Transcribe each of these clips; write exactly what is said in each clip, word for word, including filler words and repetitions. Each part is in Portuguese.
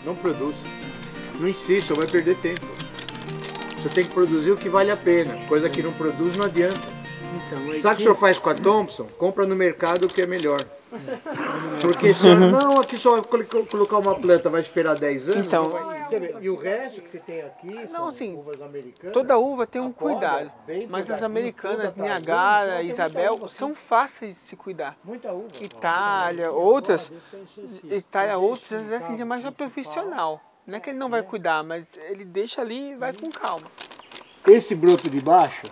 Não produz. Não insista, vai perder tempo. Você tem que produzir o que vale a pena. Coisa que não produz não adianta. Então, Sabe o que o senhor faz com a Thompson? Compra no mercado o que é melhor. Porque se eu não, aqui só vai colocar uma planta, vai esperar dez anos. Então, vai... E o resto que você tem aqui não, são assim, uvas americanas. toda uva tem um poda, cuidado, bem mas as pesadinho, americanas, tudo atrás. Niagara, Tem Isabel, muita uva, são fáceis de se cuidar. Muita uva. Itália, outras, Itália, outras, assim, é mais uma profissional. Não é que ele não vai cuidar, mas ele deixa ali e vai com calma. Esse broto de baixo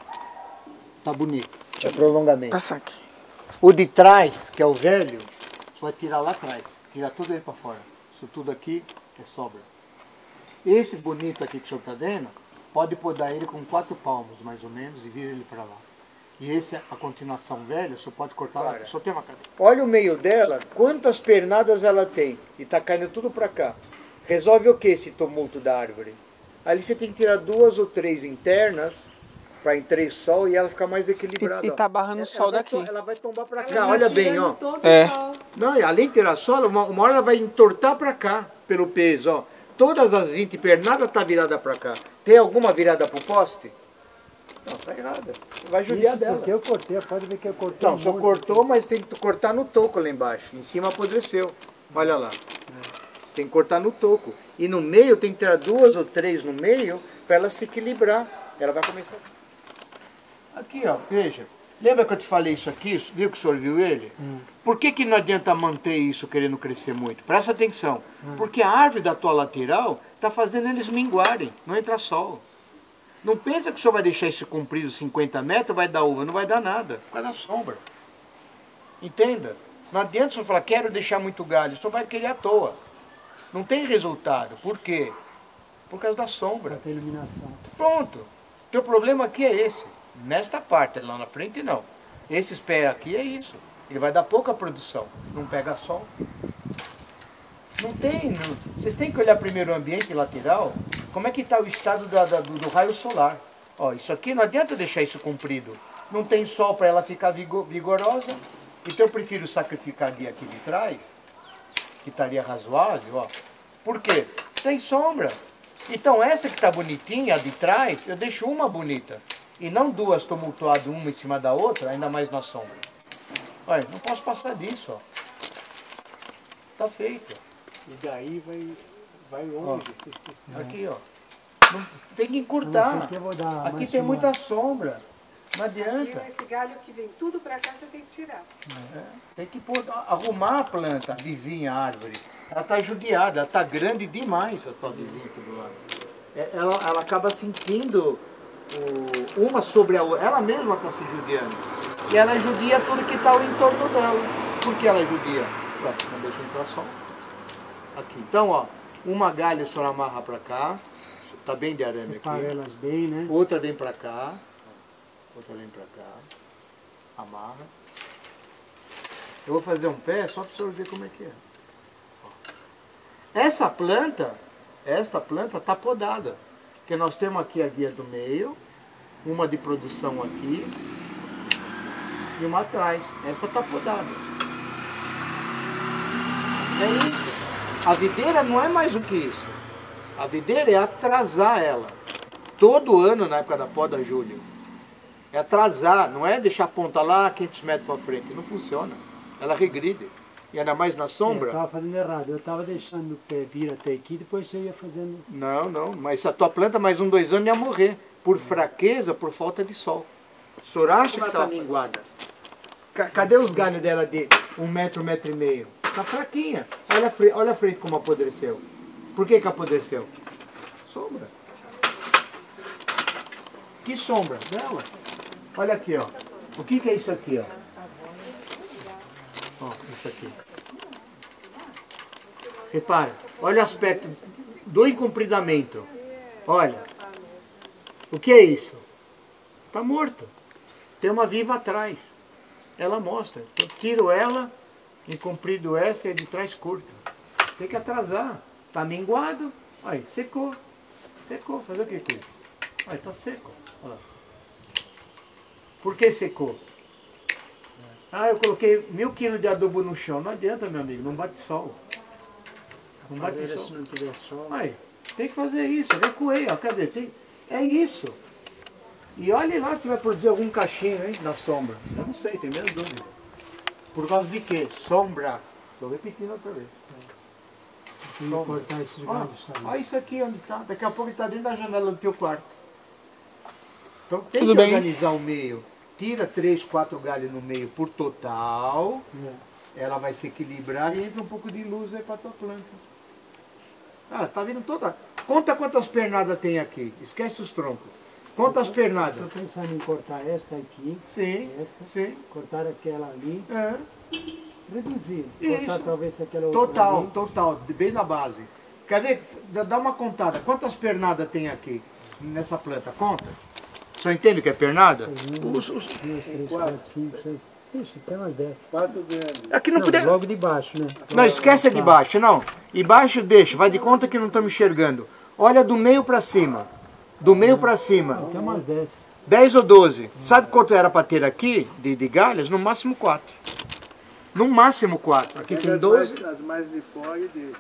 tá bonito, é prolongamento. Passar aqui. O de trás, que é o velho, você vai tirar lá atrás, tirar tudo ele para fora. Isso tudo aqui é sobra. Esse bonito aqui que o senhor está vendo, pode podar ele com quatro palmos, mais ou menos, e vir ele para lá. E esse, a continuação velha, o senhor pode cortar lá, só tem uma cadeira. Olha o meio dela, quantas pernadas ela tem, e está caindo tudo para cá. Resolve o que esse tumulto da árvore? Ali você tem que tirar duas ou três internas, para entrar sol e ela ficar mais equilibrada. E, e tá barrando o sol daqui. Ela vai tombar para cá, olha bem, ó. É. Não, e além de tirar sol, uma, uma hora ela vai entortar para cá, pelo peso, ó. Todas as vinte pernadas tá virada para cá. Tem alguma virada pro poste? Não, tá errada. Vai judiar Isso dela. porque eu cortei, pode ver que eu cortei. Então, um só monte. cortou, mas tem que cortar no toco lá embaixo. Em cima apodreceu. Olha lá. Tem que cortar no toco. E no meio tem que tirar duas ou três no meio para ela se equilibrar. Ela vai começar. Aqui, ó, veja. Lembra que eu te falei isso aqui? Viu que o senhor viu ele? Hum. Por que que não adianta manter isso querendo crescer muito? Presta atenção. Hum. Porque a árvore da tua lateral está fazendo eles minguarem, não entra sol. Não pensa que o senhor vai deixar isso comprido cinquenta metros, vai dar uva, não vai dar nada, por causa da sombra. Entenda? Não adianta o senhor falar, quero deixar muito galho, o senhor vai querer à toa. Não tem resultado. Por quê? Por causa da sombra. Tem iluminação. Pronto. Teu problema aqui é esse. Nesta parte, lá na frente não. Esses pés aqui é isso. Ele vai dar pouca produção. Não pega sol. Não tem. Não. Vocês têm que olhar primeiro o ambiente lateral. Como é que está o estado da, da, do, do raio solar. Ó, isso aqui não adianta deixar isso comprido. Não tem sol para ela ficar vigor, vigorosa. Então eu prefiro sacrificar aqui, aqui de trás, que estaria razoável. Ó. Por quê? Tem sombra. Então essa que está bonitinha, a de trás, eu deixo uma bonita. E não duas tumultuadas uma em cima da outra, ainda mais na sombra. Olha, não posso passar disso, ó. Tá feito. E daí vai, vai longe. Ó, aqui, ó. Não, tem que encurtar. Não, aqui eu vou dar aqui mais tem uma. muita sombra. Não adianta. E esse galho que vem tudo pra cá, você tem que tirar. É, tem que pôr, arrumar a planta, a vizinha, a árvore. Ela tá judiada, ela tá grande demais, a tua vizinha aqui do lado. É, ela, ela acaba sentindo o, uma sobre a outra. Ela mesma está se judiando. E ela judia tudo que está ao entorno dela. Por que ela judia? Ué, não deixa entrar sol. Aqui. Então, ó, uma galha o senhor amarra para cá. Tá bem de arame Separa aqui. elas bem, né? Outra vem para cá. Outra vem para cá. Amarra. Eu vou fazer um pé só para o senhor ver como é que é. Ó. Essa planta, esta planta está podada. Porque nós temos aqui a guia do meio, uma de produção aqui e uma atrás. Essa está podada. É isso. A videira não é mais do que isso. A videira é atrasar ela. Todo ano na época da poda, Júlio. É atrasar, não é deixar a ponta lá quinhentos metros para frente. Não funciona. Ela regride. E ainda mais na sombra. Eu estava fazendo errado. Eu estava deixando o pé vir até aqui, depois você ia fazendo... Não, não. Mas se a tua planta mais um, dois anos ia morrer. Por fraqueza, por falta de sol. O senhor acha que está minguada? Cadê os galhos dela de um metro, um metro e meio? Está fraquinha. Olha a, frente, olha a frente como apodreceu. Por que que apodreceu? Sombra. Que sombra? Dela. Olha aqui, ó. O que que é isso aqui, ó? Ó, isso aqui. Repara. Olha o aspecto do incompridamento. Olha. O que é isso? Está morto. Tem uma viva atrás. Ela mostra. Eu tiro ela, incomprido essa e é de trás curto. Tem que atrasar. Está minguado. Aí, secou. Secou. Fazer o que com isso? Aí, está seco. Olha. Por que secou? Ah, eu coloquei mil quilos de adubo no chão. Não adianta, meu amigo. Não bate sol. Não A vai ter parede, sol. se não tiver sol. Aí, tem que fazer isso, recuei, ó, cadê? Tem, é isso. E olha lá se vai produzir algum cachinho, hein, na sombra. Eu não sei, tem menos dúvida. Por causa de quê? Sombra. Estou repetindo outra vez. Tem que cortar esses Ó, galhos. sabe? olha isso aqui onde está. Daqui a pouco ele está dentro da janela do teu quarto. Então tem Tudo que bem. organizar o meio. Tira três, quatro galhos no meio por total. É. Ela vai se equilibrar e entra um pouco de luz aí para tua planta. Ah, tá vindo toda. Conta quantas pernadas tem aqui. Esquece os troncos. Quantas pernadas? Estou pensando em cortar esta aqui, Sim, esta, sim. cortar aquela ali, É. reduzir. Isso. Cortar talvez aquela outra Total, ali. total, bem na base. Quer ver? Dá- Dá uma contada. Quantas pernadas tem aqui nessa planta? Conta. Só entende o que é pernada? Os- os- Duas, três, quatro, cinco, seis. Ixi, tem umas dez. Quatro grandes. Aqui não, Não, podia. logo de baixo, né? Não, esquece de baixo, não. E baixo deixa, vai de conta que não estamos enxergando. Olha do meio para cima. Do meio para cima. Tem umas dez. dez ou doze. Sabe quanto era para ter aqui de, de galhas? No máximo quatro. No máximo quatro. Aqui Pega tem as doze. mais- As mais de fora e deixa.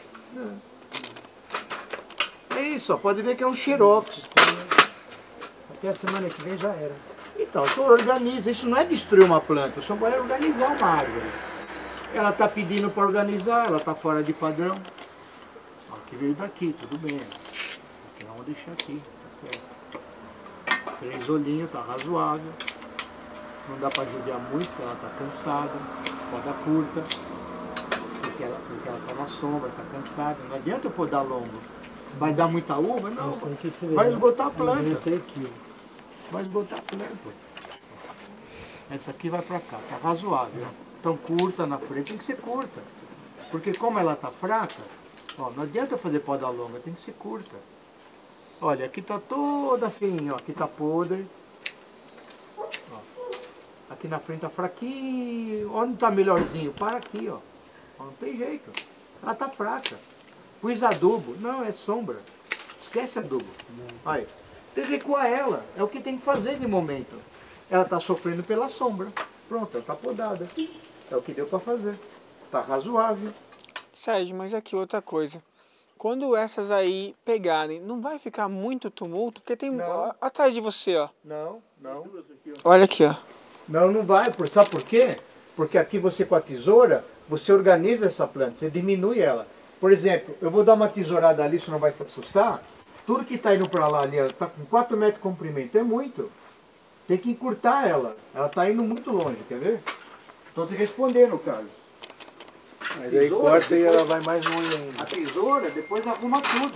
É isso, ó, pode ver que é um xerox. Até a semana que vem já era. Então, o senhor organiza. Isso não é destruir uma planta, o senhor vai organizar uma árvore. Ela está pedindo para organizar, ela está fora de padrão. Ó, que veio daqui, tudo bem. Aqui vamos deixar aqui, tá certo. Três olhinhos, tá razoável. Não dá para judiar muito, porque ela está cansada. Poda curta, porque ela, porque ela tá na sombra, está cansada. Não adianta eu podar longo. Vai dar muita uva? Não. Mas tem que se ver, Vai né? esgotar a Aí planta. vem três quilos. Vai esgotar a planta. Essa aqui vai para cá, tá razoável. Ó. Então curta na frente, tem que ser curta. Porque como ela tá fraca, ó, não adianta fazer poda longa, tem que ser curta. Olha, aqui tá toda feinha, ó, aqui tá podre. Ó. Aqui na frente tá fraquinho. Onde tá melhorzinho? Para aqui, ó. Ó, não tem jeito. Ela tá fraca. Pus adubo. Não, é sombra. Esquece adubo. Aí. Tem que recuar ela. É o que tem que fazer de momento. Ela está sofrendo pela sombra. Pronto, ela está podada. É o que deu para fazer. Está razoável. Sérgio, mas aqui outra coisa. Quando essas aí pegarem, não vai ficar muito tumulto? Porque tem Não. ó, atrás de você, ó. Não, não. Olha aqui, ó. Não, não vai. Por- Sabe por quê? Porque aqui você com a tesoura, você organiza essa planta, você diminui ela. Por exemplo, eu vou dar uma tesourada ali, isso não vai se assustar. Tudo que está indo para lá ali, está com quatro metros de comprimento, é muito. Tem que encurtar ela. Ela está indo muito longe, quer ver? Estou te respondendo, Carlos. Mas aí Tesoura, corta e depois- ela vai mais longe ainda. A tesoura depois arruma tudo.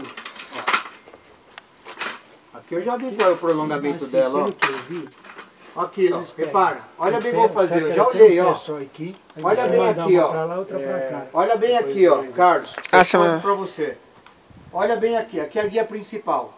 Ó. Aqui eu já vi qual é o prolongamento Mas, dela, ó. pelo que eu vi, Aqui, ó. eles pegam Repara. Olha um bem o que eu vou ferro, fazer. Eu sabe, já ela tem olhei, um pé ó. só aqui, aí Olha você bem manda aqui, uma ó. pra lá, outra pra cá. Olha bem aqui, ó, Carlos. Ah, Eu você mostro manda. pra você. Olha bem aqui. Aqui é a guia principal.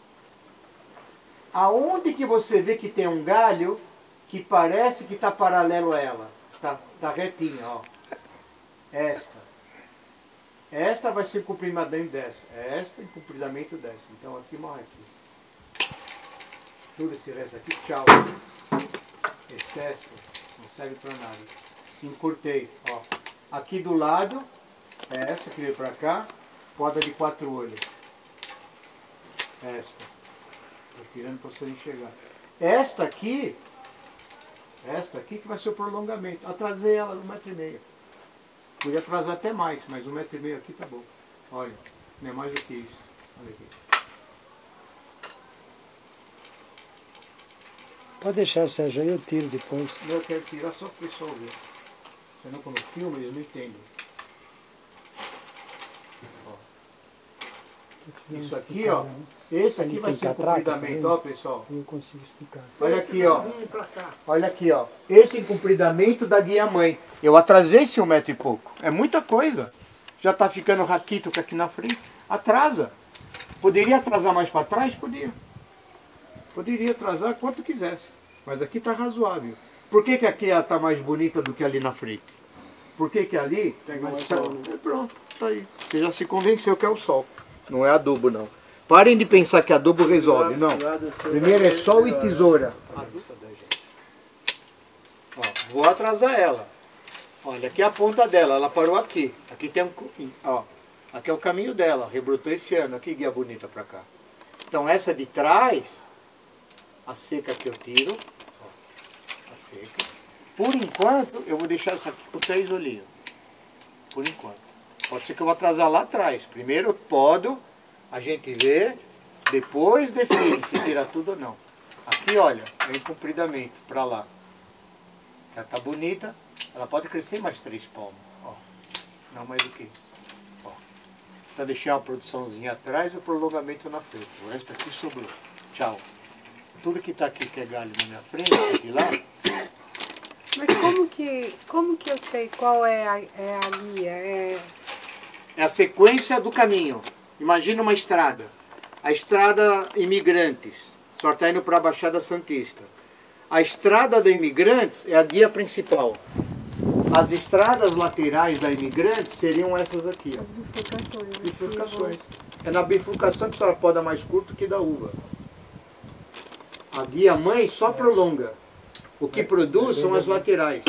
Aonde que você vê que tem um galho que parece que está paralelo a ela? Tá, tá retinha, ó. Esta. Esta vai ser o comprimento dessa. Esta em comprimento dessa. Então aqui morre aqui. Tudo esse resto aqui, tchau. Excesso, não serve para nada. Encurtei, ó. Aqui do lado, é essa que veio para cá, poda de quatro olhos. Esta. Estou tirando para você enxergar. Esta aqui, esta aqui que vai ser o prolongamento. Atrasei ela um metro e meio. Podia atrasar até mais, mas um metro e meio aqui tá bom. Olha, não é mais do que isso. Olha aqui. Pode deixar, Sérgio, aí eu tiro depois. Eu quero tirar só para o pessoal ver. Senão quando filma eles não entendem. Ó. Isso aqui, ó. Esse aqui Ele vai tem ser o catraca comprimento, também? ó, pessoal. Eu consigo esticar. Olha aqui, ó. Olha aqui, ó. Esse comprimento da guia mãe. Eu atrasei esse um metro e pouco. É muita coisa. Já tá ficando raquítico aqui na frente. Atrasa. Poderia atrasar mais para trás? Podia. Poderia atrasar quanto quisesse. Mas aqui tá razoável. Por que que aqui ela tá mais bonita do que ali na frente? Por que que ali... Pega mais mais sol? sol. É, pronto, tá aí. Você já se convenceu que é o sol. Não é adubo, não. Parem de pensar que adubo resolve, não. Primeiro é sol e tesoura. Ó, vou atrasar ela. Olha, aqui é a ponta dela, ela parou aqui. Aqui tem um... Ó. Aqui é o caminho dela, rebrotou esse ano. Aqui, guia bonita pra cá. Então essa de trás, a seca que eu tiro, ó, a seca. Por enquanto, eu vou deixar essa aqui por três olhinhos. Por enquanto. Pode ser que eu vou atrasar lá atrás. Primeiro eu podo, a gente vê, depois define se tirar tudo ou não. Aqui, olha, vem compridamente pra lá. Ela tá bonita, ela pode crescer mais três palmos. Ó. Não mais do que isso. Ó. Então deixei uma produçãozinha atrás e o prolongamento na frente. O resto aqui sobrou. Tchau. Tudo que tá aqui que é galho na minha frente, aqui lá. Mas como que, como que eu sei qual é a, é a guia? É... É a sequência do caminho. Imagina uma estrada. A estrada Imigrantes. Só está indo para a Baixada Santista. A estrada da Imigrantes é a guia principal. As estradas laterais da Imigrantes seriam essas aqui. Ó. As bifurcações. Bifurcações. É na bifurcação que a senhora poda mais curto que da uva. A guia mãe só prolonga. O que produz são as laterais.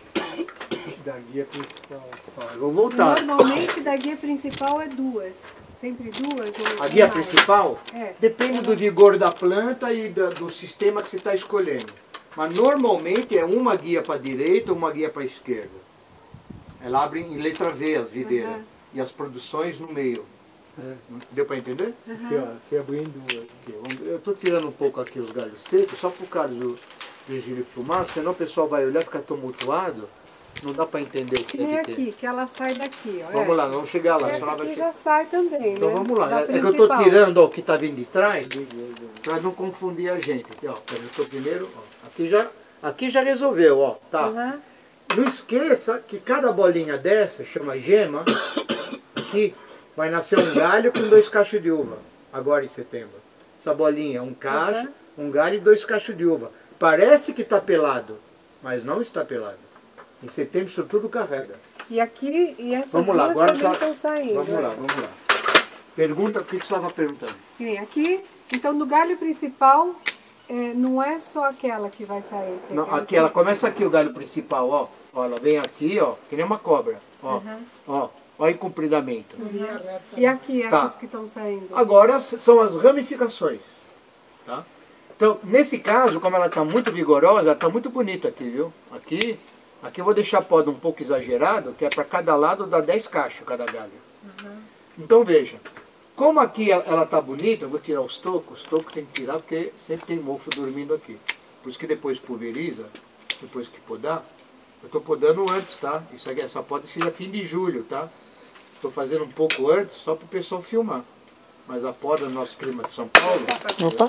Da guia principal. Ó, eu vou voltar. Normalmente da guia principal é duas. Sempre duas ou A guia mais? principal É. depende do vigor da planta e da, do sistema que você está escolhendo. Mas normalmente é uma guia para a direita ou uma guia para a esquerda. Ela abre em letra V as videiras. Uhum. E as produções no meio. É. Deu para entender? Aqui, ó, aqui abrindo duas. Aqui, vamos- eu estou tirando um pouco aqui os galhos secos, só por causa do Virgílio filmar, senão o pessoal vai olhar e ficar tumultuado. Não dá para entender o Que que nem é que tem. aqui, que ela sai daqui, ó. Vamos essa. lá, vamos chegar lá. a Essa senhora vai aqui che- já sai também, Então né? vamos lá. Da É é que eu estou principal. tirando ó, o que está vindo de trás para não confundir a gente. Aqui, ó, eu estou primeiro. Ó, aqui, já, aqui já resolveu, ó. Tá. Aham. Não esqueça que cada bolinha dessa, chama gema, aqui vai nascer um galho com dois cachos de uva, agora em setembro. Essa bolinha, um cacho, um galho e dois cachos de uva. Parece que está pelado, mas não está pelado. Em setembro isso tudo carrega. E aqui, e essas Vamos lá, duas agora também só- estão saindo. Vamos né? lá, vamos lá. Pergunta o que que você estava perguntando. Que nem aqui. Então, do galho principal, é, não é só aquela que vai sair. que Não, é aqui, ela começa aqui o galho principal, ó. Ó, ela vem aqui, ó, que nem uma cobra. Ó, Uhum. ó, ó, em compridamento. E aqui, essas Tá. que estão saindo. Agora s- são as ramificações. Tá? Então, nesse caso, como ela está muito vigorosa, ela está muito bonita aqui, viu? Aqui, aqui eu vou deixar a poda um pouco exagerado, que é para cada lado dar dez cachos cada galho. Então veja, como aqui ela está bonita, eu vou tirar os tocos, os tocos tem que tirar porque sempre tem mofo dormindo aqui. Por isso que depois pulveriza, depois que podar, eu estou podando antes, tá? Isso aqui, essa poda seria fim de julho, tá? Estou fazendo um pouco antes, só para o pessoal filmar. Mas a poda no nosso clima de São Paulo, Opa.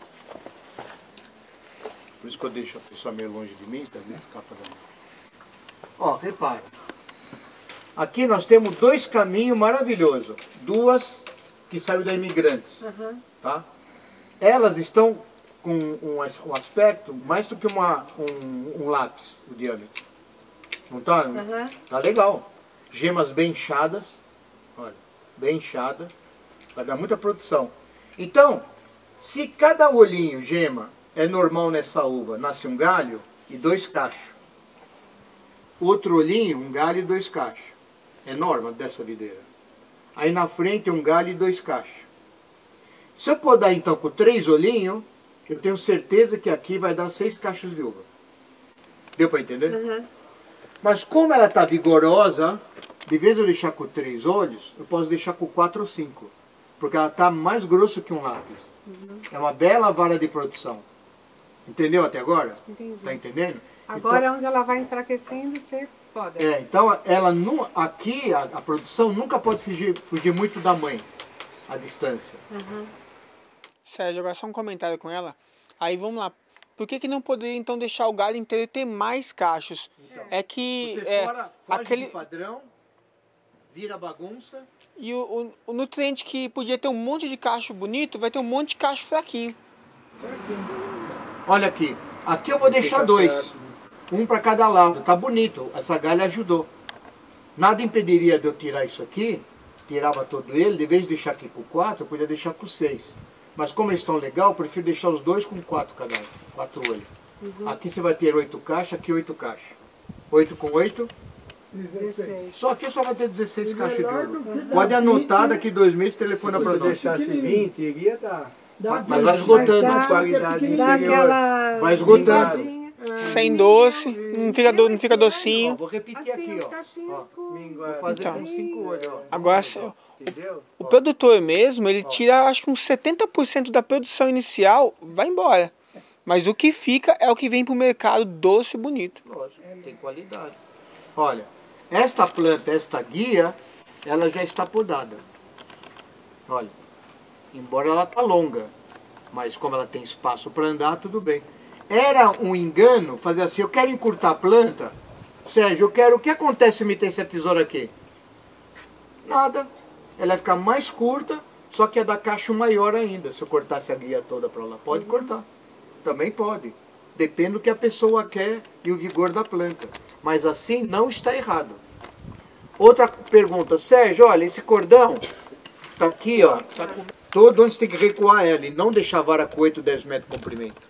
por isso que eu deixo a pessoa meio longe de mim, que às vezes escapa da mão. Ó, repara. Aqui nós temos dois caminhos maravilhosos. Duas que saíram da Imigrantes. Aham. Tá? Elas estão com um, as- um aspecto mais do que uma, um, um lápis, o diâmetro. Não tá? Aham. Tá legal. Gemas bem inchadas. Olha, bem inchada. Vai dar muita produção. Então, se cada olhinho, gema, é normal nessa uva, nasce um galho e dois cachos. Outro olhinho, um galho e dois cachos. É norma dessa videira. Aí na frente um galho e dois cachos. Se eu podar então com três olhinhos, eu tenho certeza que aqui vai dar seis cachos de uva. Deu para entender? Aham. Mas como ela está vigorosa, de vez de eu deixar com três olhos, eu posso deixar com quatro ou cinco. Porque ela está mais grosso que um lápis. É uma bela vara de produção. Entendeu até agora? Entendi. Está entendendo? Agora, onde ela vai enfraquecendo, você poda. Então, é, então ela nu, aqui a, a produção nunca pode fugir, fugir muito da mãe, a distância. Aham. Sérgio, agora só um comentário com ela. Aí vamos lá. Por que, que não poderia então deixar o galho inteiro ter mais cachos? Então, É que Você é, fora, foge aquele do padrão, vira bagunça. e o, o, o nutriente que podia ter um monte de cacho bonito vai ter um monte de cacho fraquinho. Olha aqui, aqui eu vou deixar dois, um para cada lado, tá bonito, essa galha ajudou. Nada impediria de eu tirar isso aqui, tirava todo ele, de vez de deixar aqui com quatro, eu podia deixar com seis. Mas como eles estão legal, eu prefiro deixar os dois com quatro cada um, quatro olhos. Aqui você vai ter oito caixas, aqui oito caixas. Oito com oito, dezesseis. Só aqui só vai ter dezesseis caixas de melhor uva. do que Pode dar anotar, vinte. daqui dois meses Se telefona você para nós. deixasse vinte, iria dar. Mas- mas vai esgotando. Mas dá- Qualidade Dá inferior. aquela Vai esgotando. minguadinha. Sem doce, não fica, do, não fica Ó, docinho. vou repetir Assim, aqui, os ó. cachinhos com... Minguar. Vou fazer Então. com cinco olhos, ó. Agora, se- Entendeu? o produtor mesmo, ele tira acho que uns setenta por cento da produção inicial, vai embora. Mas o que fica é o que vem pro mercado doce e bonito. Lógico, tem qualidade. Olha, esta planta, esta guia, ela já está podada. Olha, embora ela tá longa, mas como ela tem espaço para andar, tudo bem. Era um engano fazer assim, eu quero encurtar a planta. Sérgio, eu quero, o que acontece se me tem essa tesoura aqui? Nada. Ela vai ficar mais curta, só que é da caixa maior ainda, se eu cortasse a guia toda para lá. Pode cortar. Também pode. Depende do que a pessoa quer e o vigor da planta. Mas assim não está errado. Outra pergunta, Sérgio, olha, esse cordão tá aqui, ó. Tá com... Todo onde você tem que recuar ela e não deixar a vara com oito, dez metros de comprimento.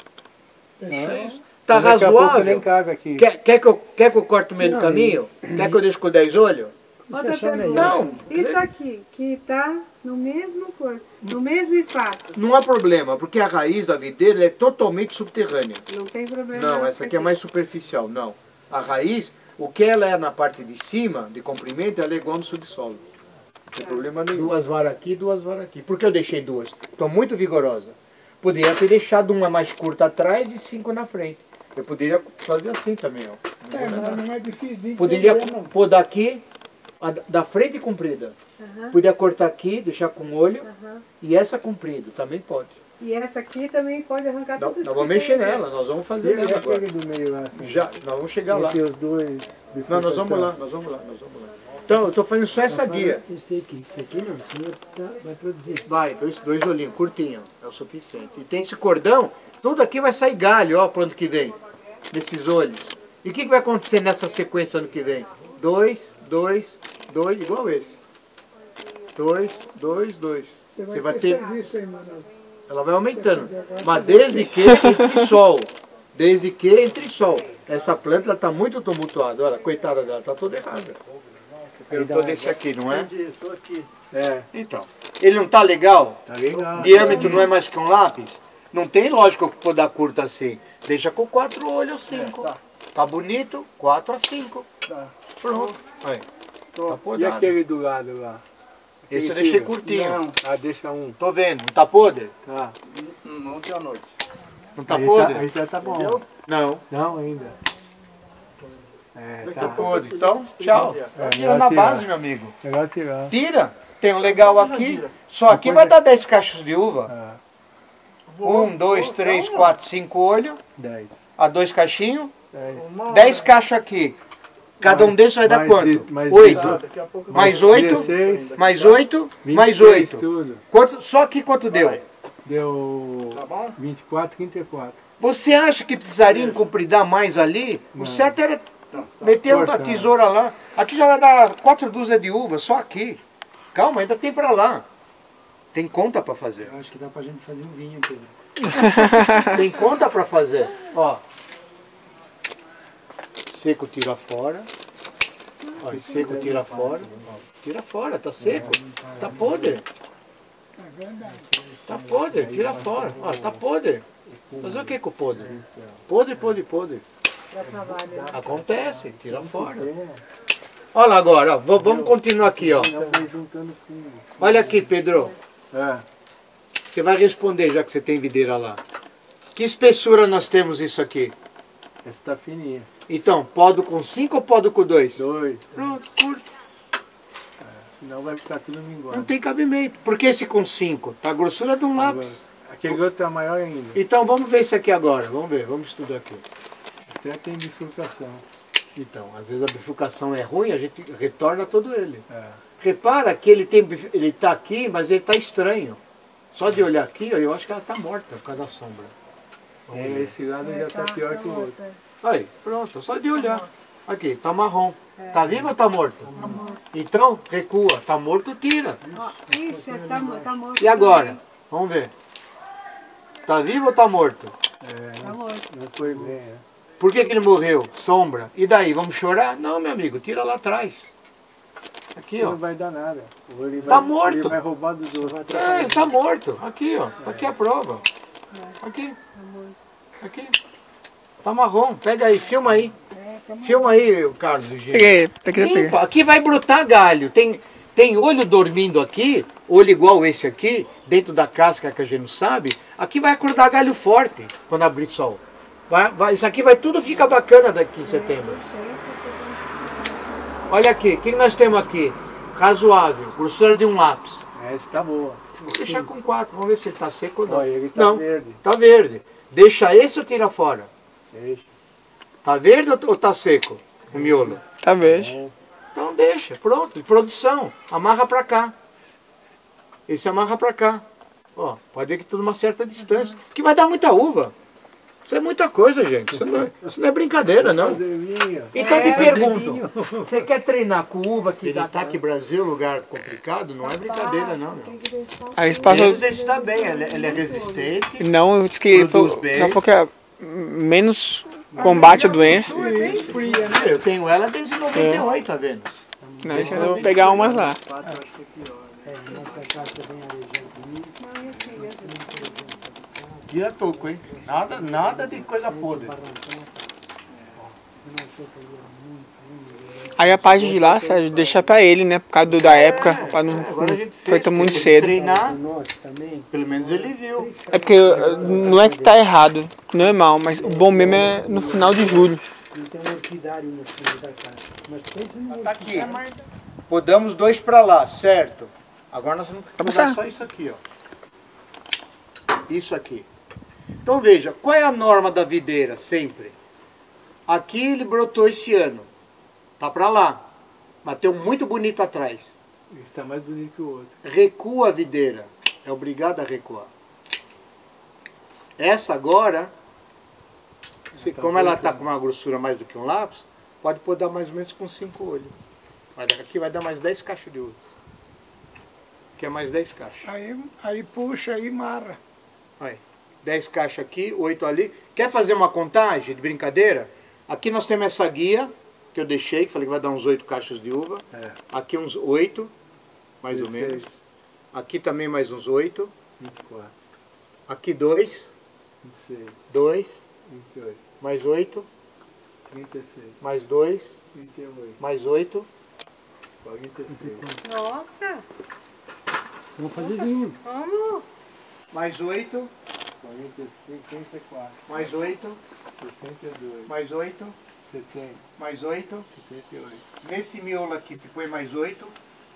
É isso. Tá Daqui a pouco nem razoável? cabe aqui. Quer, quer, que eu, quer que eu corte o meio do Não, caminho? Quer que eu deixe com dez olhos? Outra achar pergunta. melhor. Não. Isso aqui, que tá no mesmo coisa, no mesmo espaço. Não há problema, porque a raiz da videira é totalmente subterrânea. Não tem problema. Não, essa aqui é mais superficial, não. A raiz, o que ela é na parte de cima, de comprimento, ela é igual no subsolo. Não tem problema nenhum. Duas varas aqui, duas varas aqui. Por que eu deixei duas? Estou muito vigorosa. Poderia ter deixado uma mais curta atrás e cinco na frente. Eu poderia fazer assim também, ó. Não É, vou mas negar. não é difícil de Poderia entender, não. pôr daqui, a da frente comprida. Aham, Poderia cortar aqui, deixar com olho. aham. E essa comprida, também pode. E essa aqui também pode arrancar Não, tudo isso. nós vamos que mexer tem. nela, nós vamos fazer Ele nela já agora. pega do meio lá, assim. Já, nós vamos chegar lá. Entre os dois. Não, nós vamos lá, nós vamos lá, nós vamos lá. Então, eu estou fazendo só essa guia. Esse aqui, esse aqui não, o senhor tá- vai produzir. Vai, dois, dois olhinhos, curtinho, é o suficiente. E tem esse cordão, tudo aqui vai sair galho, ó, para ano que vem. Nesses olhos. E o que, que vai acontecer nessa sequência ano que vem? Dois, dois, dois, igual esse. Dois, dois, dois. Você vai, ter serviço aí, mano. Ela vai aumentando. Mas desde que entre sol. Desde que entre sol. Essa planta está muito tumultuada. Olha, coitada dela, está toda errada. Eu tô desse aqui, não é? Estou aqui. É, Então. Ele não tá legal? tá legal. O diâmetro não é mais que um lápis? Não tem lógica que pôr curta assim. Deixa com quatro olhos ou cinco. tá. Tá bonito? Quatro a cinco. Tá. Pronto. Aí. Tô. Tá E podado. aquele do lado lá? Esse eu Aquele deixei tira? curtinho. Não. Ah, deixa um. Tô vendo. Não tá podre? Tá. Ontem à noite. Não tá aí podre? Tá, aí já tá bom. Não. Não, ainda. É, Tá tá. podre. Então, tchau. É, Tira melhor na tirar. base, meu amigo. Melhor tirar. Tira. Tem um legal aqui. Só aqui vai dar dez cachos de uva. Ah, Um, dois, três, quatro, cinco olhos. dez. A dois cachinhos. dez. Dez cachos aqui. Cada um desses vai dar Mais quanto? de- mais Oito. de- Mais oito. dezesseis, Mais oito. Mais vinte e seis, oito. tudo. Quanto, só aqui quanto deu? Deu vinte e quatro, trinta e quatro. Você acha que precisaria encompridar mais ali? O certo era meter a Corta. tesoura lá. Aqui já vai dar quatro dúzias de uva, só aqui. Calma, ainda tem pra lá. Tem conta pra fazer. Eu acho que dá pra gente fazer um vinho, Pedro. Tem conta pra fazer. Ó. Seco tira fora. Ó, seco tira fora. Tira fora, tá seco. Tá podre. Tá podre, tira fora. Ó, tá podre. Fazer o que com o podre? Podre, podre, podre. Dá trabalho. né? Acontece, tira fora. Olha lá agora, ó. V- vamos continuar aqui, ó. Vai juntando fundo. Olha aqui, Pedro. É, Você vai responder já que você tem videira lá. Que espessura nós temos isso aqui? essa tá fininha. Então, podo com cinco ou podo com dois? Dois. Pronto, curto. Senão vai ficar tudo minguado. Não tem cabimento. Por que esse com cinco? Tá a grossura de um lápis. Aquele outro tá maior ainda. Então, vamos ver isso aqui agora. Vamos ver, vamos estudar aqui. Até tem bifurcação. Então, às vezes a bifurcação é ruim, a gente retorna todo ele. É. Repara que ele tem, bif- ele tá aqui, mas ele tá estranho. Só de olhar aqui, ó, eu acho que ela tá morta por causa da sombra. Vamos É, ver. esse lado já tá pior que o outro. Aí, pronto, só de olhar. Aqui, tá marrom. Tá vivo ou tá morto? Então, recua. Tá morto, tira. Ó, ixi, tá, mo- tá morto. E agora? Vamos ver. Tá vivo ou tá morto? É, Tá morto. não foi bem, né? Por que que ele morreu? Sombra. E daí, vamos chorar? Não, meu amigo, tira lá atrás. Aqui, ó. Não vai dar nada. Ou ele Tá vai, morto. Ele vai roubar dos outros. É, ele tá morto. Aqui, ó. Aqui é a prova. Aqui. Aqui. Tá marrom. Pega aí, filma aí. Filma aí, Carlos. Peguei, peguei, peguei. Limpa. Aqui vai brotar galho. Tem, tem olho dormindo aqui, olho igual esse aqui, dentro da casca que a gente não sabe. Aqui vai acordar galho forte quando abrir sol. Vai, vai, isso aqui vai tudo ficar bacana daqui em setembro. Olha aqui, o que nós temos aqui? Razoável, grossura de um lápis. Essa tá boa. Vou deixar com quatro, vamos ver se ele está seco ou não. Olha, ele tá não, verde. Tá verde. Deixa esse ou tira fora? Deixa. Tá verde ou tá seco o miolo? Tá verde. Então deixa, pronto, de produção. Amarra pra cá. Esse amarra pra cá. Ó, pode ver que tudo uma certa distância. Que vai dar muita uva. Isso é muita coisa, gente. Isso não é, isso não é brincadeira, não. Então me pergunto, você quer treinar com uva que dá ataque Brasil, lugar complicado? Não é brincadeira, não, meu. Aí eles passam. Ele está bem, ele, ele é resistente. Não, eu disse que Produz foi, bem. já falou que é menos combate à doença. Eu tenho ela desde noventa e oito, tá vendo? Não, isso eu vou pegar umas lá. Tira toco, hein? Nada, nada de coisa podre. Aí a parte de lá, Sérgio, deixa pra ele, né? Por causa do- da época, pra não Agora a gente feita fez, muito ele cedo. Treinar, Nossa, também. pelo menos ele viu. É porque uh, não é que tá errado, normal, mas o bom mesmo é no final de julho. Não tem uma orquidária no fundo da casa. Mas pensa no Tá aqui. Podamos dois pra lá, certo? Agora nós vamos passar. mudar só isso aqui, ó. Isso aqui. Então veja, qual é a norma da videira sempre? Aqui ele brotou esse ano. Tá pra lá. Mas tem um muito bonito atrás. Esse está mais bonito que o outro. Recua a videira. É obrigado a recuar. Essa agora, se, como ela está com uma grossura mais do que um lápis, pode podar mais ou menos com cinco olhos. Mas aqui vai dar mais dez caixas de uva. Aqui é mais dez caixas. Aí, aí puxa, aí marra. Aí, dez caixas aqui, oito ali. Quer fazer uma contagem de brincadeira? Aqui nós temos essa guia que eu deixei, que falei que vai dar uns oito caixas de uva. É. Aqui uns oito, mais ou dezesseis. menos. Aqui também mais uns oito. vinte e quatro, Aqui dois, vinte e seis, dois, vinte e oito, mais oito, trinta e seis, mais dois, trinta e oito, mais oito. quarenta e seis, Nossa, Vamos fazer vinho. vamos. Mais oito, quarenta e cinco, trinta e quatro, mais oito, sessenta e dois, mais oito, setenta, mais oito. setenta e oito, Nesse miolo aqui se põe mais oito,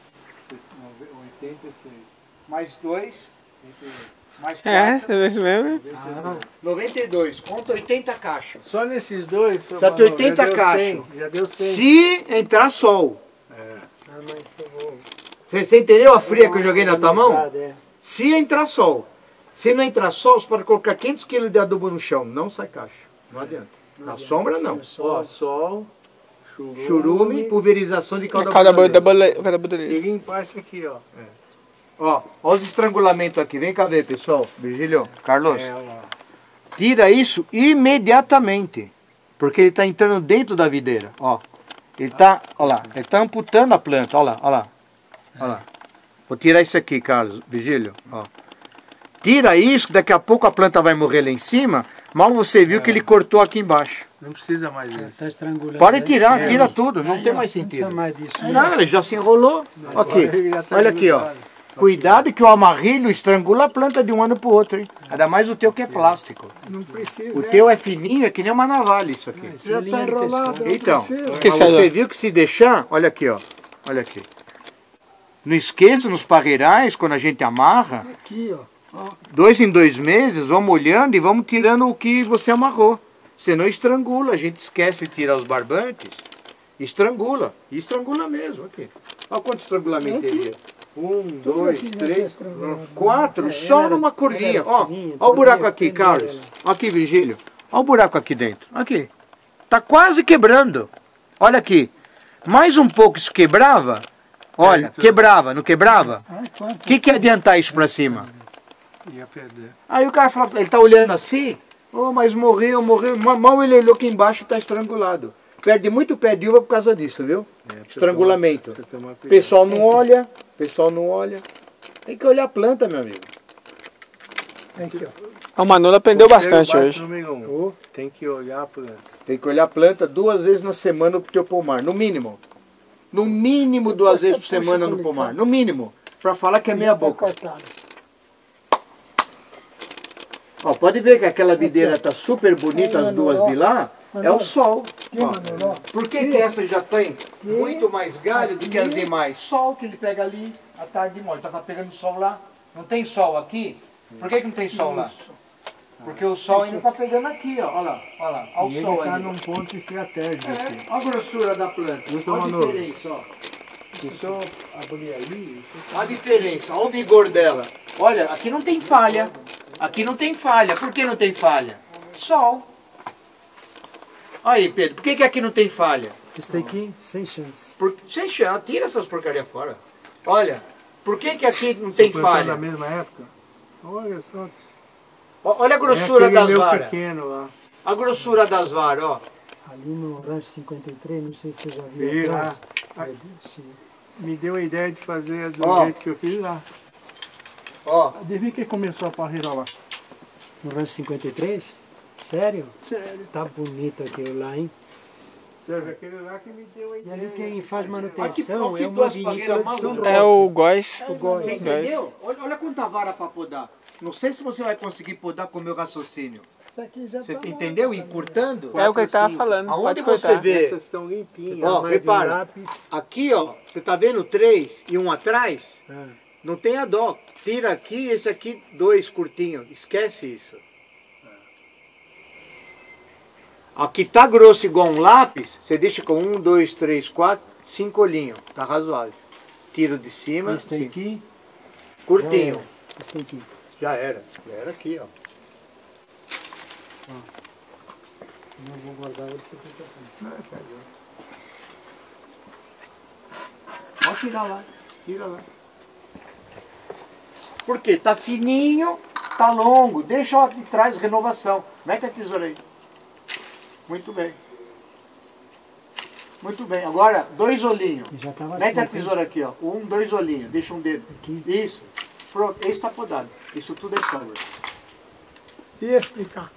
oitenta e seis, mais dois, oitenta e oito. mais É, quatro. é isso mesmo. noventa e dois, conta oitenta caixas. Só nesses dois, seu Só tem Manuel, oitenta já deu caixas. cem, já deu cem. Se entrar sol. É. Ah, mas eu vou. Você, você entendeu a fria que eu joguei na tua mão? É. Se entrar sol. Se não entrar sol, você pode colocar quinhentos quilos de adubo no chão. Não sai caixa. Não adianta. Na sombra, não. Ó, sol, churume, Churume, pulverização de calda Calda boa da borboleta. bola, calda boa da e limpar isso aqui, ó. Ó, ó os estrangulamentos aqui. Vem cá ver, pessoal. Virgílio, Carlos. É, ó. Tira isso imediatamente. Porque ele está entrando dentro da videira. Ó. Ele está, ó lá, ele está amputando a planta. Ó lá, ó lá. Ó lá. Vou tirar isso aqui, Carlos. Virgílio, ó. Tira isso, que daqui a pouco a planta vai morrer lá em cima. Mal você viu que ele cortou aqui embaixo. Não precisa mais disso. Está estrangulando. Pode tirar, É, tira não. tudo. Não tem mais Não precisa sentido. mais disso. Não, ele já se enrolou. Aqui, Ele já tá olha aqui, ó. grudado. Cuidado que o amarrilho estrangula a planta de um ano pro outro, hein? Ainda mais o teu que é plástico. Não precisa. O teu é fininho, é que nem uma navalha isso aqui. Isso Já é linha tá de enrolado, pescar. não Então, precisa. Que mas César? você viu que se deixar, olha aqui, ó. Olha aqui. Não esqueça, nos parreirais, quando a gente amarra, Aqui, ó. ó. dois em dois meses, vamos olhando e vamos tirando o que você amarrou. Senão estrangula, a gente esquece de tirar os barbantes, estrangula. E estrangula mesmo, aqui. Olha quanto estrangulamento teria. Um, dois, aqui, né, três, que é estrangulado. quatro, É, só era- numa curvinha. era Ó, fininho, ó o buraco curvinha, aqui, pequena, Carlos. ela. Ó aqui, Virgílio. Ó o buraco aqui dentro. Aqui. Tá quase quebrando. Olha aqui. Mais um pouco isso quebrava. Olha, quebrava, não quebrava? Ai, O quanto? que, que é adiantar isso pra cima? Ia perder. Aí o cara fala, ele tá olhando assim, Oh, mas morreu, morreu. Mal ele olhou aqui embaixo, está estrangulado. Perde muito pé de uva por causa disso, viu? É, Estrangulamento. precisa tomar O cuidado. pessoal não olha, o pessoal não olha. Tem que olhar a planta, meu amigo. Aqui, ó. A Manolo aprendeu Conselho bastante básico hoje. número um. Oh. Tem que olhar para... Tem que olhar a planta duas vezes na semana pro teu pomar, no mínimo. No mínimo duas Você vezes por puxa semana com no pomar, alicate. no mínimo. Pra falar que é meia Já tá boca. cortado. Ó, pode ver que aquela videira tá super bonita, Aí, as duas Manolo, de lá. É o Manolo. sol. Aqui, Ó. Manolo, ó. Por que, que essa já tem muito mais galho do que as Aqui. demais? Sol que ele pega ali, à tarde de manhã. Então tá pegando sol lá. Não tem sol aqui? Por que, que não tem sol lá? Porque o sol ainda tá pegando aqui, ó. Olha lá, olha lá. Olha E o ele sol está ali. num ponto estratégico aqui. É, olha a grossura da planta. Isso, Olha a Manolo. diferença, ó. Se o senhor abrir ali... Olha a diferença, olha o vigor dela. Olha, aqui não tem falha. Aqui não tem falha. Por que não tem falha? Sol. Aí, Pedro, por que, que aqui não tem falha? Esse daqui, sem chance. Por... Sem chance, tira essas porcarias fora. Olha, por que, que aqui não tem Você plantou falha? na mesma época? Olha só. Ó, olha a É grossura aquele das meu varas. pequeno lá. A grossura das varas, ó. Ali no Rancho cinquenta e três, não sei se você já viu. Vi lá. atrás. É, sim. Me deu a ideia de fazer do Ó. jeito que eu fiz lá. Ó, Desde que começou a parreira lá. No Rancho cinquenta e três? Sério? Sério. Tá bonito aquilo lá, hein? Sabe, aquele lá que me deu a E ideia. ali quem faz Aqui- manutenção aqui é uma duas vinícola barreiras de São malucas. É Roque. o Góis. O Góis. você entendeu? Olha, olha quanta vara para podar. Não sei se você vai conseguir podar com o meu raciocínio. Isso aqui já Você tá entendeu? morto, Encurtando? É o que ele tava cinco. falando. Aonde Pode você cortar. vê? Essas estão limpinhas. Ó, mas de repara. lápis. Aqui, ó, você tá vendo três e um atrás? Ah, Não tem a dó. Tira aqui e esse aqui, dois curtinhos. Esquece isso. Aqui tá grosso igual um lápis, você deixa com um, dois, três, quatro, cinco olhinhos. Tá razoável. Tiro de cima, esse daqui, curtinho. esse daqui. Já era. Já era aqui, ó. Não vou guardar ele pra você ficar assim. Pode tirar lá. Tira lá. Por quê? Tá fininho, tá longo. Deixa lá de trás renovação. Mete a tesoura aí. Muito bem. Muito bem. Agora, dois olhinhos. E já tava Mete a assim, tesoura aqui, ó. Um, dois olhinhos. Deixa um dedo. Aqui. Isso. Pronto. Esse está podado. Isso tudo é sombra. E esse de cá?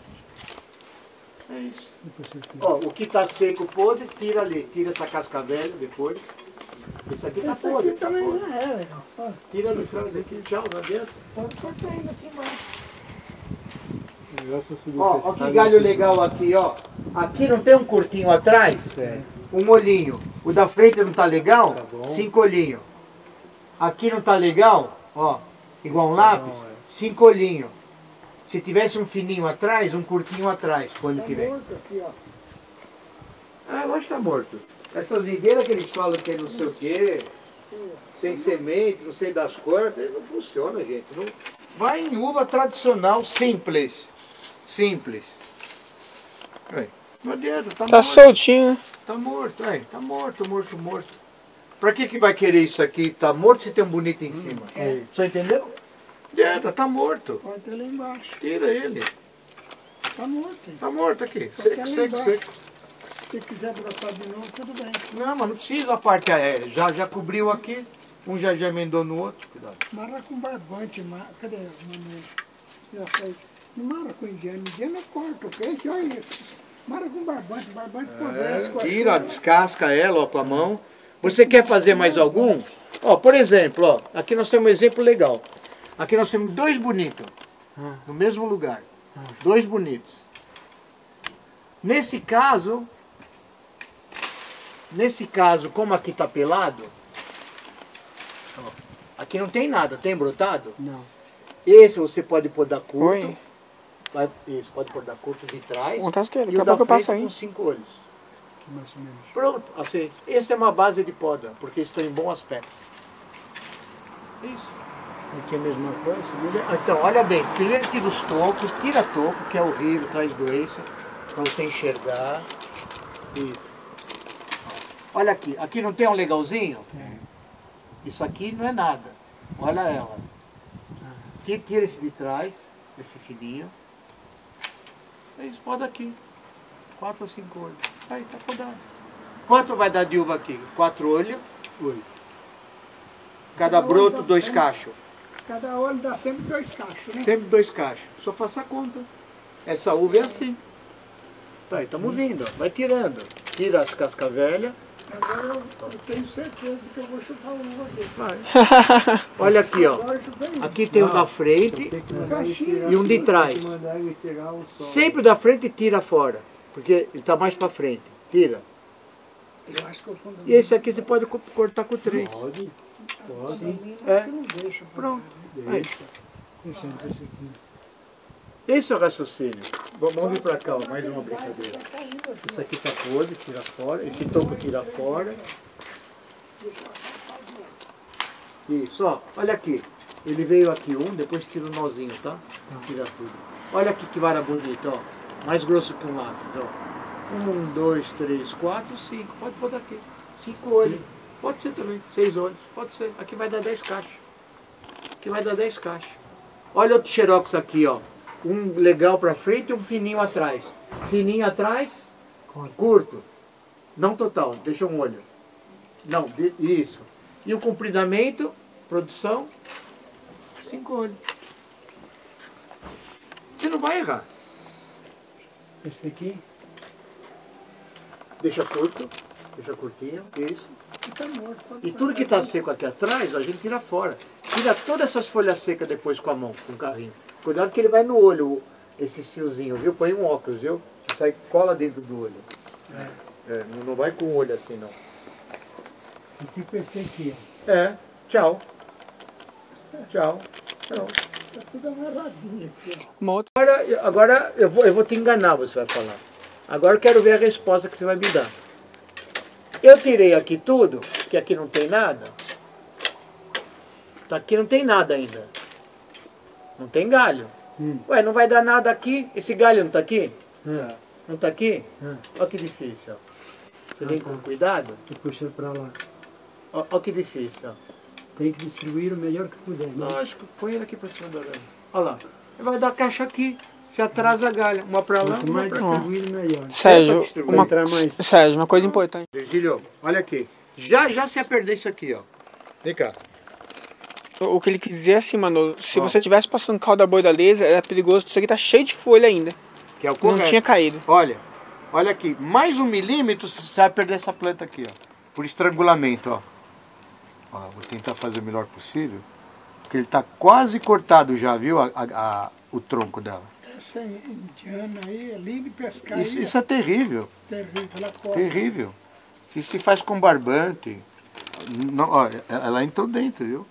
É isso. depois você tira. Ó, o que está seco, podre, tira ali. Tira essa casca velha depois. Esse aqui tá Esse podre. aqui Tá também podre. já era, ó. Ó, Tira de trás aqui. Tchau, lá dentro. pode cortar ainda aqui embaixo. Melhor se eu subir Ó, essa ó que escada galho aqui. legal aqui, ó. Aqui não tem um curtinho atrás? É. Um olhinho. O da frente não tá legal? Tá bom. Cinco olhinhos. Aqui não tá legal? Ó, igual um Tá lápis? bom, é. Cinco olhinhos. Se tivesse um fininho atrás, um curtinho atrás, quando Tá que vem. morto aqui, ó. Ah, eu acho que tá morto. Essas videiras que eles falam que é não sei o quê, sem semente, não sei das cores, não funciona, gente. Não... Vai em uva tradicional, simples. Simples. Aí, não adianta, tá, Tá morto. soltinho, né? Tá morto, aí, tá morto, morto, morto. Pra que que vai querer isso aqui? Tá morto se tem um bonito em cima. É. Você entendeu? Adianta, tá morto. Corta ele embaixo. Tira ele. Tá morto. Tá morto aqui. Corta Seco, ele seco, embaixo. seco. Se quiser brotar de novo, tudo bem. Não, mas não precisa a parte aérea. Já, já cobriu aqui. Um já já emendou no outro. Cuidado. Mara com barbante, mara. Cadê a mamãe? Já foi. Não mara com indiano. Indiano corta o peixe, olha isso. Mara com barbante, barbante apodrece com a Tira, chuva. descasca ela ó, com a mão. Você quer fazer mais algum? Ó, por exemplo, ó, aqui nós temos um exemplo legal. Aqui nós temos dois bonitos. Ah. No mesmo lugar. Dois bonitos. Nesse caso, nesse caso, como aqui está pelado, ó, aqui não tem nada, tem brotado? Não. Esse você pode podar curto. Oi. Vai, isso, pode podar curto de trás. Vontade que E daqui o a da pouco eu frente passo aí. com cinco olhos. Mais ou menos. Pronto, assim, essa é uma base de poda, porque estou em bom aspecto. Isso. Aqui é a mesma coisa, né? Então, olha bem, primeiro tira os tocos, tira toco, que é horrível, traz doença, para você enxergar. Isso. Olha aqui, aqui não tem um legalzinho? Isso aqui não é nada. Olha ela. Tira, tira esse de trás, esse fininho. É isso, poda aqui. Quatro ou cinco olhos. Aí, tá podado. Quanto vai dar de uva aqui? Quatro olhos. Oito. Cada broto, dois cachos. Cada olho dá sempre dois cachos, né? Sempre dois cachos. Só faça a conta. Essa uva é assim. Tá aí, estamos vindo. Ó. Vai tirando. Tira as cascas velhas. Agora eu, eu tenho certeza que eu vou chupar o uva dele. Vai. Olha aqui, ó. Agora eu chupei um. Aqui tem um da frente Tem que mandar ele Caixinha. tirar, e um de trás. tem que mandar ele tirar o sol. Sempre da frente tira fora. Porque ele está mais para frente. Tira. Eu acho que eu quando E esse aqui você pode co- cortar com três. Pode, pode. É. eu não deixo. Pronto. Aí. Deixa. Deixa esse aqui. Esse é o raciocínio. Vamos vir para cá, ó, mais uma brincadeira. Isso aqui está podre, tira fora. Esse topo tira fora. Isso, ó. Olha aqui. Ele veio aqui um, depois tira o nozinho, tá? Tira tudo. Olha aqui que vara bonita, ó. Mais grosso que um lápis, ó. Um, dois, três, quatro, cinco. Pode pôr daqui. Cinco olhos. Pode ser também. Seis olhos. Pode ser. Aqui vai dar dez caixas. Aqui vai dar dez caixas. Olha outro xerox aqui, ó. Um legal pra frente e um fininho atrás. Fininho atrás, curto. Não total, deixa um olho. Não, de- isso. E o compridamento, produção, cinco olhos. Você não vai errar. Esse aqui? Deixa curto, deixa curtinho, isso. Fica morto. pode E tudo que está seco aqui atrás, ó, a gente tira fora. Tira todas essas folhas secas depois com a mão, com o carrinho. Cuidado que ele vai no olho, esses fiozinhos, viu? Põe um óculos, viu? Sai cola dentro do olho. É, não, não vai com o olho assim, não. E tipo esse aqui, ó. É, tchau. Tchau. Tchau. Tá tudo amarradinho aqui, ó. Uma outra. Agora, agora eu, vou, eu vou te enganar, você vai falar. Agora eu quero ver a resposta que você vai me dar. Eu tirei aqui tudo, que aqui não tem nada. Tá, aqui não tem nada ainda. Não tem galho. Hum. Ué, não vai dar nada aqui? Esse galho não tá aqui? É. Não tá aqui? É. Olha que difícil, ó. Você vem com cuidado? Você puxa pra lá. Ó, ó que difícil, ó. Tem que distribuir o melhor que puder. Né? Lógico, põe ele aqui pra cima do arame. Olha lá. Vai dar caixa aqui. Se atrasa a galha. Uma pra lá, Quanto uma mais pra lá. distribuir, melhor. Sérgio, distribuir. uma, Entrar mais. Sérgio, uma coisa importante. Virgílio, olha aqui. Já, já se ia perder isso aqui, ó. Vem cá. O, o que ele quis dizer é assim, mano, se Ó. você tivesse passando calda bordaleza, era perigoso, isso aqui tá cheio de folha ainda. Que é o Não correto. tinha caído. Olha, olha aqui. Mais um milímetro, você vai perder essa planta aqui, ó. Por estrangulamento, ó. Ó, vou tentar fazer o melhor possível. Porque ele tá quase cortado já, viu? A, a- a- o tronco dela. Essa indiana aí é linda de pescar. Isso, aí, isso é terrível. é terrível. Ela corre. Terrível. Se se faz com barbante. Não, ó, ela entrou dentro, viu?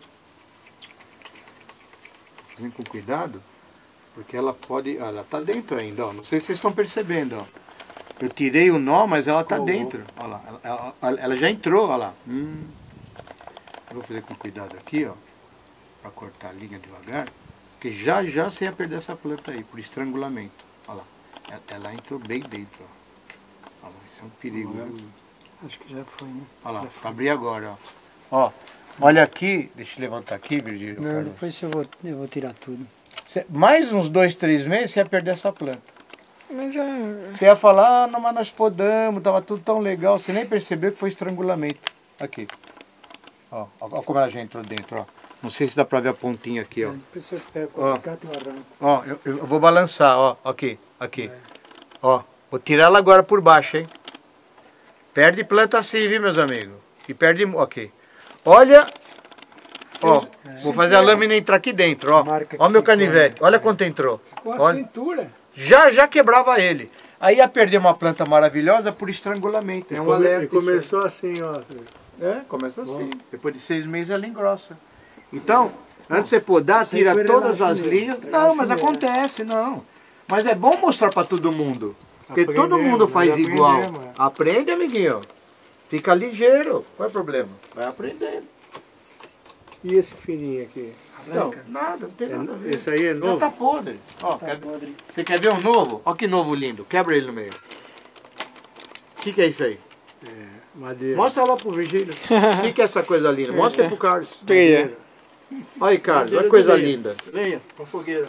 Vem com cuidado. Porque ela pode. ó, Ela tá dentro ainda, ó. Não sei se vocês estão percebendo, ó. Eu tirei o nó, mas ela tá dentro. Olha lá. Ela, ela- ela já entrou, olha lá. Hum. Eu vou fazer com cuidado aqui, ó. Pra cortar a linha devagar. Porque já já você ia perder essa planta aí, por estrangulamento. Olha lá. Ela, ela entrou bem dentro, ó. Olha lá, isso é um perigo, viu? Acho que já foi, né? Olha lá, pra abrir agora, ó. Ó, olha aqui, deixa eu levantar aqui, Virgílio. Não, Carlos. depois eu vou, eu vou tirar tudo. Cê- mais uns dois, três meses você ia perder essa planta. Mas é. Você ia falar, ah, não, mas nós podamos, tava tudo tão legal, você nem percebeu que foi estrangulamento. Aqui. Ó, ó como ela já entrou dentro, ó. Não sei se dá pra ver a pontinha aqui, ó. Depois eu pego Ó. o alicate e eu arranco. Ó, eu, eu vou balançar, ó, aqui, aqui. Ó, vou tirar ela agora por baixo, hein. Perde planta assim, viu, meus amigos? E perde, ok. Olha, ó, vou fazer a lâmina entrar aqui dentro, ó. Marca Ó que meu ficou, canivete, olha quanto entrou. Com a Olha. cintura. Já, já quebrava ele. Aí ia perder uma planta maravilhosa por estrangulamento. É um Come- alerta. e começou assim, ó. É, começa assim. Depois de seis meses ela engrossa. Então, antes de você podar, Sem tira querer todas lá as assim linhas. mesmo. Não, Acho mas mesmo. acontece, não. Mas é bom mostrar para todo mundo. Porque todo Aprendemos, mundo nós faz igual. aprendemos, é. Aprende, amiguinho. Fica ligeiro. Qual é o problema? Vai aprendendo. E esse fininho aqui? Não, nada, não tem nada a ver. Esse aí é Já novo? tá podre. Ó, quer- Você quer ver um novo? Ó que novo lindo. Quebra ele no meio. O que, que é isso aí? Madeira. Mostra lá pro Virgílio. O que, que é essa coisa linda? Mostra aí pro Carlos. Peguei. Olha aí, Carlos, olha Madeira que coisa de lenha. linda. Lenha, com fogueira.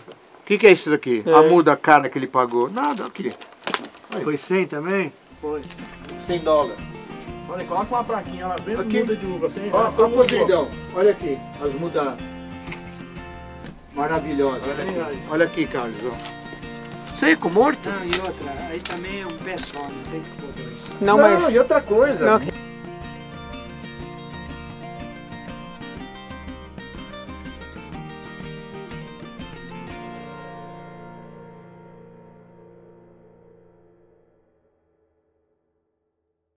O que, que é isso daqui? É. A muda cara que ele pagou. Nada, aqui. Foi cem também? Foi. cem dólares. Olha, coloca uma plaquinha lá bem Aqui. muda de uva. Assim, Ó, ó, ó, Rodrigão, olha aqui, as mudas maravilhosas. Olha Cem aqui, reais. olha aqui, Carlos. Ó. Seco, morto? Não, e outra, aí também é um pé só, não tem que pôr dois. Não, mas. e outra coisa. Não,